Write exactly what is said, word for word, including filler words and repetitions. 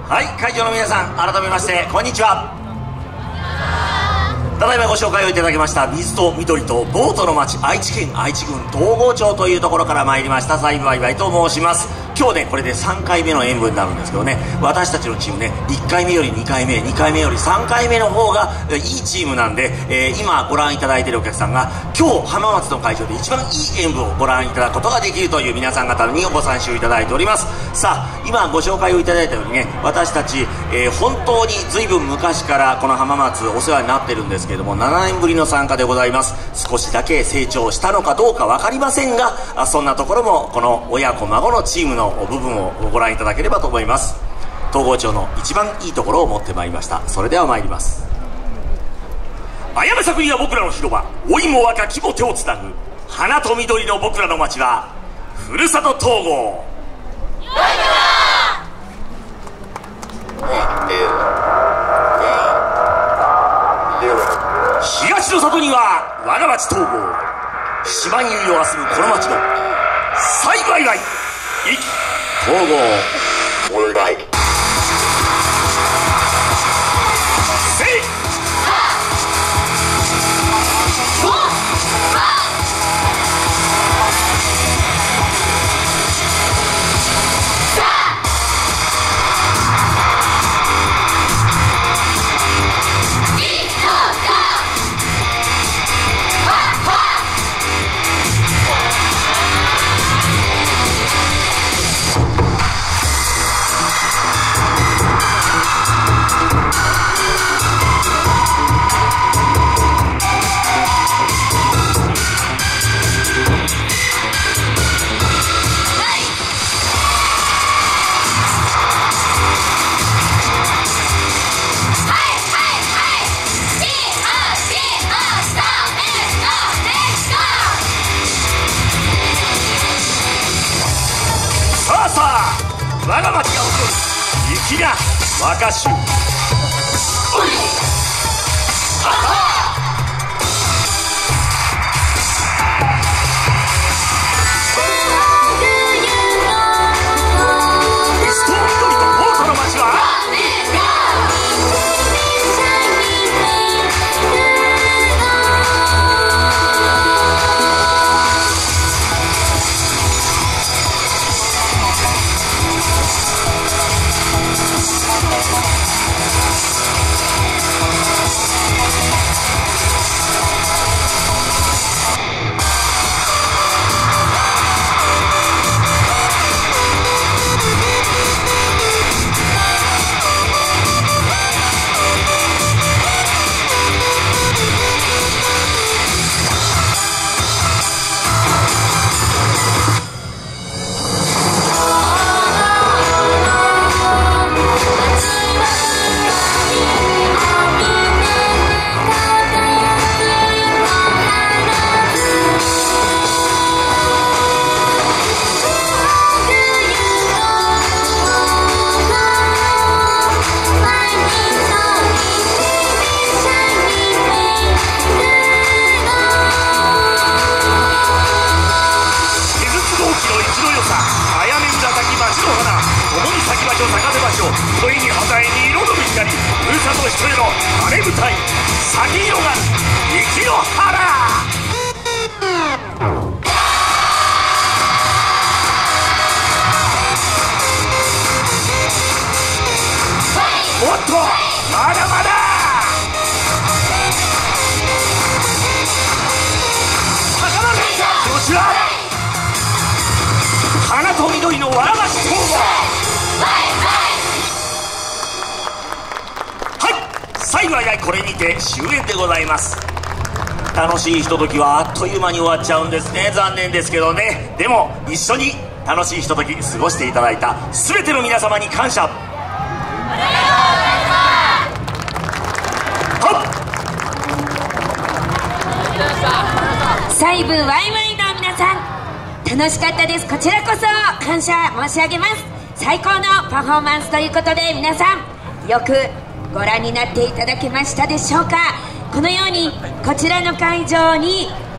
はい、会場の皆さん、改めましてこんにちは。ただいまご紹介をいただきました水と緑とボートの町、愛知県愛知郡東郷町というところから参りましたサイブワイワイと申します。今日ね、これでさんかいめの演舞になるんですけどね、私たちのチームね、いっかいめよりにかいめ、にかいめよりさんかいめの方がいいチームなんで、えー、今ご覧いただいているお客さんが今日浜松の会場で一番いい演舞をご覧いただくことができるという皆さん方にご参集いただいております。さあ、今ご紹介をいただいたようにね、私たち、えー、本当に随分昔からこの浜松お世話になってるんですけれども、ななねんぶりの参加でございます。少しだけ成長したのかどうか分かりませんが、あそんなところもこの親子孫のチームの部分をご覧いただければと思います。東郷町の一番いいところを持ってまいりました。それでは参ります。あやめ作には僕らの広場、老いも若きも手をつなぐ花と緑の僕らの街はふるさと東郷。東の里には我が町東郷、島に優をあすむこの町のサイバイバイ生き東郷。我が町が誇る粋な和歌集。恋に花へに色の光、ふるさと人への晴れ舞台、咲き広がる生きの原。もっとまだまだ高松こちら花と緑のわらばし東郷。最後はこれにて終演でございます。楽しいひとときはあっという間に終わっちゃうんですね。残念ですけどね。でも一緒に楽しいひととき過ごしていただいた全ての皆様に感謝。ありがとうございます。 サイブワイワイの皆さん、楽しかったです。こちらこそ感謝申し上げます。最高のパフォーマンスということで、皆さんよくご覧になっていただけましたでしょうか。このようにこちらの会場に